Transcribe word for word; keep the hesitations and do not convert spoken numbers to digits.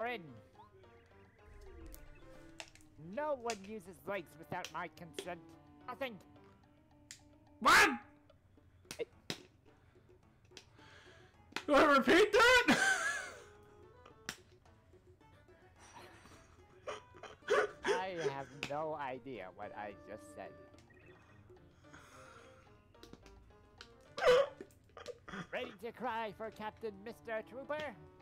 in. No one uses legs without my consent. Nothing. What? It, Do I repeat that? I have no idea what I just said. Ready to cry for Captain Mister Trooper?